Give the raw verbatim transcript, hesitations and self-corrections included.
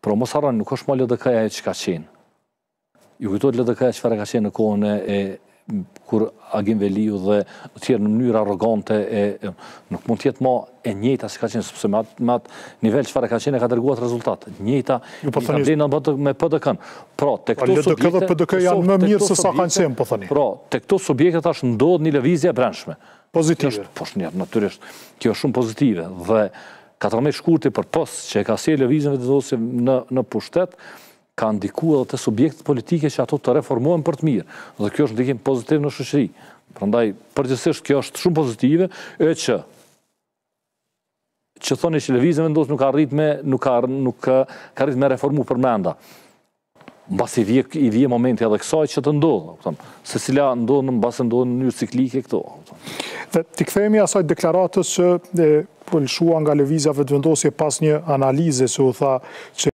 Pra mos harroni, nuk është ma L D K-ja që ka qenë. Ju kujtohet L D K-ja çfarë ka qenë në kohën e kur Agim Veliu dhe të tjerë në mënyrë arrogante e nuk mund të jetë më e njëjta si ka qenë, sepse me atë, me atë nivel çfarë ka qenë ka dërguar rezultat. Njëjta me P D K-n. Pra, tek këto subjekte L D K dhe P D K janë më mirë se sa kanë qenë, po thoni. Pra, tek këto subjekte tash ndodh një lëvizje e brendshme. Pozitive. Po shnjert, natyrisht, kjo është shumë pozitive dhe katërmbëdhjetë shkurti për pos që e ka sjellë lëvizjen vendosje në në pushtet ka ndikuar edhe te subjektet politike që ato të reformohen për të mirë. Dhe kjo është ndikim pozitiv në shoqëri. Prandaj përgjithsisht kjo është shumë pozitive, e që që thoni që lëvizja vendos nuk arrit me nuk ka nuk ka arrit me reformu përmenda. Mbas i vije i vije momenti edhe kësaj që të ndodh, kupton. Se cila ndodh mbas ndodh në mënyrë ciklike këto, kupton. Dhe ti kthehemi asaj deklaratës që po lëshua nga lëvizja vetëvendosje pas një analize që u tha që